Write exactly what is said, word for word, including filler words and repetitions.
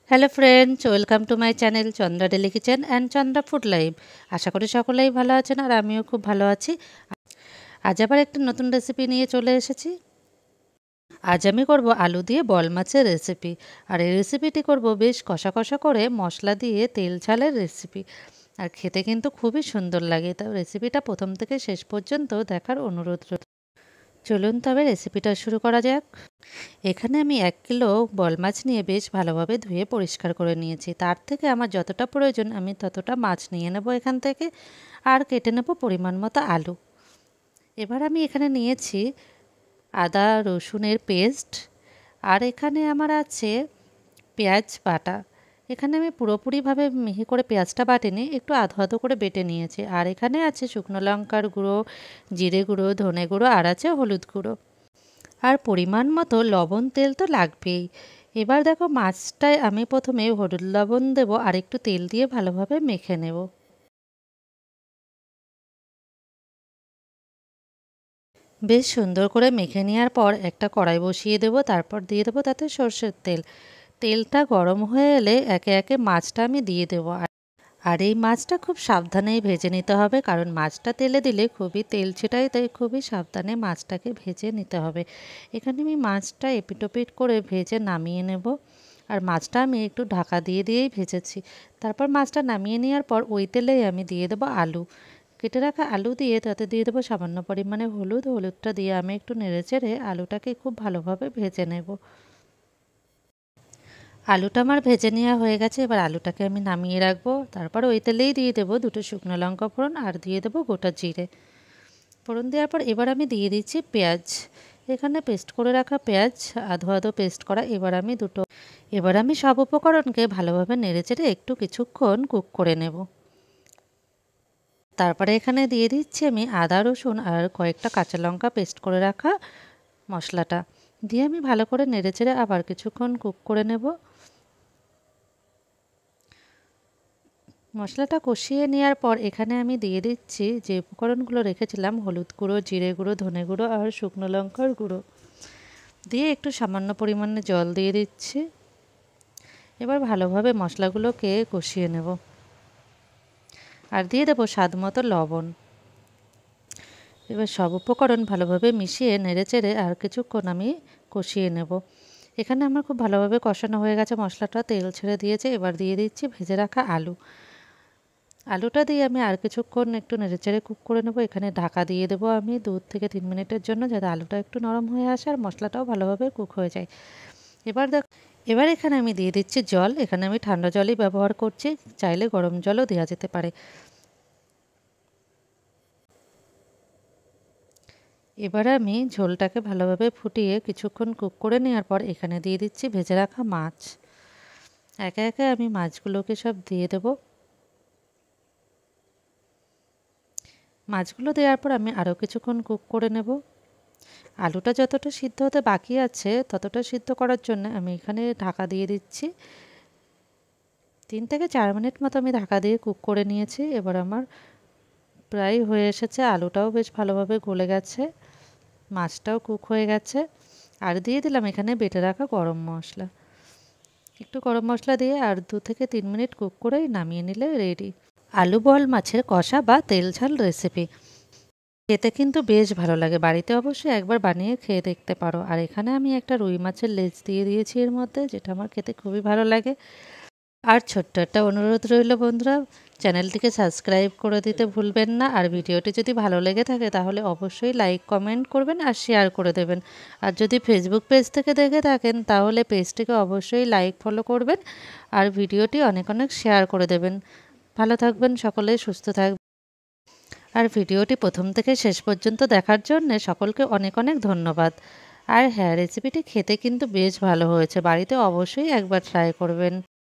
Hello friends, welcome to my channel Chandra daily kitchen and Chandra food live. আশা করি সকলেই ভালো আছেন আর আমিও খুব ভালো আছি। আজ আবার একটা নতুন রেসিপি নিয়ে চলে এসেছি। আজ আমি করব আলু দিয়ে বল মাছের রেসিপি। আর এই রেসিপিটি করব বেশ কষা কষা করে মশলা দিয়ে তেল ঝালের রেসিপি। আর খেতে কিন্তু খুবই সুন্দর লাগে। তাই রেসিপিটা প্রথম থেকে শেষ পর্যন্ত দেখার অনুরোধ রইল। চলুন তবে রেসিপিটা শুরু করা যাক। এখানে আমি এক কিলো বল মাছ নিয়ে বেশ ভালোভাবে ধুয়ে পরিষ্কার করে নিয়েছি। তার থেকে আমার যতটা প্রয়োজন আমি ততটা মাছ নিয়ে নেব এখান থেকে, আর কেটে নেব পরিমাণ মতো আলু। এবার আমি এখানে নিয়েছি আদা রসুনের পেস্ট, আর এখানে আমার আছে পেঁয়াজ বাটা। এখানে আমি পুরোপুরিভাবে মিহি করে পেঁয়াজটা বাটিনি, একটু আধো আধো করে বেটে নিয়েছি। আর এখানে আছে শুকনো লঙ্কার গুঁড়ো, জিরে গুঁড়ো, ধনে গুঁড়ো, আর আছে হলুদ গুঁড়ো, আর পরিমাণ মতো লবণ। তেল তো লাগবেই। এবার দেখো মাছটায় আমি প্রথমে হলুদ লবণ দেবো আর একটু তেল দিয়ে ভালোভাবে মেখে নেব। বেশ সুন্দর করে মেখে নেওয়ার পর একটা কড়াই বসিয়ে দেবো, তারপর দিয়ে দেবো তাতে সর্ষের তেল। তেলটা গরম হয়ে এলে একে একে মাছটা আমি দিয়ে দেবো। আর এই মাছটা খুব সাবধানেই ভেজে নিতে হবে, কারণ মাছটা তেলে দিলে খুবই তেল ছিটায়, তাই খুবই সাবধানে মাছটাকে ভেজে নিতে হবে। এখানে আমি মাছটা এপিটোপিট করে ভেজে নামিয়ে নেব। আর মাছটা আমি একটু ঢাকা দিয়ে দিয়েই ভেজেছি। তারপর মাছটা নামিয়ে নেওয়ার পর ওই তেলেই আমি দিয়ে দেবো আলু। কেটে রাখা আলু দিয়ে তাতে দিয়ে দেবো সামান্য পরিমাণে হলুদ। হলুদটা দিয়ে আমি একটু নেড়েচেড়ে আলুটাকে খুব ভালোভাবে ভেজে নেব। আলুটা আমার ভেজে নেওয়া হয়ে গেছে। এবার আলুটাকে আমি নামিয়ে রাখবো। তারপর ওই তেলেই দিয়ে দেবো দুটো শুকনো লঙ্কা ফোড়ন, আর দিয়ে দেবো গোটা জিরে ফোড়ন। দেওয়ার পর এবার আমি দিয়ে দিচ্ছি পেঁয়াজ। এখানে পেস্ট করে রাখা পেঁয়াজ, আধো আধো পেস্ট করা। এবার আমি দুটো এবার আমি সব উপকরণকে ভালোভাবে নেড়েচেড়ে একটু কিছুক্ষণ কুক করে নেব। তারপরে এখানে দিয়ে দিচ্ছি আমি আদা রসুন আর কয়েকটা কাঁচা লঙ্কা পেস্ট করে রাখা মশলাটা দিয়ে আমি ভালো করে নেড়েচেড়ে আবার কিছুক্ষণ কুক করে নেব। মশলাটা কষিয়ে নেওয়ার পর এখানে আমি দিয়ে দিচ্ছি যে উপকরণগুলো রেখেছিলাম, হলুদ গুঁড়ো, জিরে গুঁড়ো, ধনে গুঁড়ো আর শুকনো লঙ্কার গুঁড়ো দিয়ে একটু সামান্য পরিমাণে জল দিয়ে দিচ্ছি। এবার ভালোভাবে মশলাগুলোকে কষিয়ে নেব আর দিয়ে দেবো স্বাদ মতো লবণ। এবার সব উপকরণ ভালোভাবে মিশিয়ে নেড়েচেড়ে আর কিছুক্ষণ আমি কষিয়ে নেব। এখানে আমার খুব ভালোভাবে কষানো হয়ে গেছে, মশলাটা তেল ছেড়ে দিয়েছে। এবার দিয়ে দিচ্ছি ভেজে রাখা আলু। আলুটা দিয়ে আমি আর কিছুক্ষণ একটু নেড়েচেড়ে কুক করে নেব। এখানে ঢাকা দিয়ে দেবো আমি দু থেকে তিন মিনিটের জন্য, যাতে আলুটা একটু নরম হয়ে আসে আর মশলাটাও ভালোভাবে কুক হয়ে যায়। এবার দেখ এবার এখানে আমি দিয়ে দিচ্ছি জল। এখানে আমি ঠান্ডা জলই ব্যবহার করছি, চাইলে গরম জলও দেওয়া যেতে পারে। এবার আমি ঝোলটাকে ভালোভাবে ফুটিয়ে কিছুক্ষণ কুক করে নেওয়ার পর এখানে দিয়ে দিচ্ছি ভেজে রাখা মাছ। একে একে আমি মাছগুলোকে সব দিয়ে দেবো। মাছগুলো দেওয়ার পর আমি আরও কিছুক্ষণ কুক করে নেব। আলুটা যতটা সিদ্ধ হতে বাকি আছে ততটা সিদ্ধ করার জন্য আমি এখানে ঢাকা দিয়ে দিচ্ছি। তিন থেকে চার মিনিট মতো আমি ঢাকা দিয়ে কুক করে নিয়েছি। এবার আমার প্রায় হয়ে এসেছে, আলুটাও বেশ ভালোভাবে গলে গেছে, মাছটাও কুক হয়ে গেছে। আর দিয়ে দিলাম এখানে বেটে রাখা গরম মশলা। একটু গরম মশলা দিয়ে আর দু থেকে তিন মিনিট কুক করেই নামিয়ে নিলে রেডি আলু বল মাছের কষা বা তেল ঝাল রেসিপি। খেতে কিন্তু বেশ ভালো লাগে, বাড়িতে অবশ্যই একবার বানিয়ে খেয়ে দেখতে পারো। আর এখানে আমি একটা রুই মাছের লেজ দিয়ে দিয়েছি এর মধ্যে, যেটা আমার খেতে খুবই ভালো লাগে। আর ছোট্ট একটা অনুরোধ রইল বন্ধুরা, চ্যানেলটিকে সাবস্ক্রাইব করে দিতে ভুলবেন না। আর ভিডিওটি যদি ভালো লেগে থাকে তাহলে অবশ্যই লাইক কমেন্ট করবেন আর শেয়ার করে দেবেন। আর যদি ফেসবুক পেজ থেকে দেখে থাকেন তাহলে পেজটিকে অবশ্যই লাইক ফলো করবেন আর ভিডিওটি অনেক অনেক শেয়ার করে দেবেন। ভালো থাকবেন সকলেই, সুস্থ থাকবেন। আর ভিডিওটি প্রথম থেকে শেষ পর্যন্ত দেখার জন্য সকলকে অনেক অনেক ধন্যবাদ। আর হ্যাঁ, রেসিপিটি খেতে কিন্তু বেশ ভালো হয়েছে, বাড়িতে অবশ্যই একবার ট্রাই করবেন।